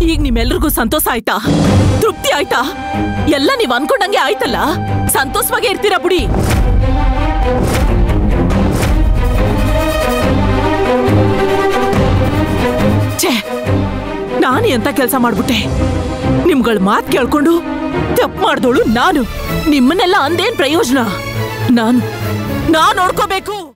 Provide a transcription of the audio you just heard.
ಈಗ ನಿಮ್ಮೆಲ್ರಿಗೂ ಸಂತೋಷ ಆಯ್ತಾ? ತೃಪ್ತಿ ಆಯ್ತಾ? ಎಲ್ಲ ನೀವ್ ಅನ್ಕೊಂಡಂಗೆ ಆಯ್ತಲ್ಲ? ಸಂತೋಷವಾಗೇ ಇರ್ತೀರಾ ಬುಡಿ. ಛೇ, ನಾನು ಎಂತ ಕೆಲಸ ಮಾಡ್ಬಿಟ್ಟೆ? ನಿಮ್ಗಳ ಮಾತ್ ಕೇಳ್ಕೊಂಡು ತಪ್ಪು ಮಾಡ್ದೋಳು ನಾನು. ನಿಮ್ಮನ್ನೆಲ್ಲ ಅಂದೇನ್ ಪ್ರಯೋಜನ? ನಾನು ನೋಡ್ಕೋಬೇಕು.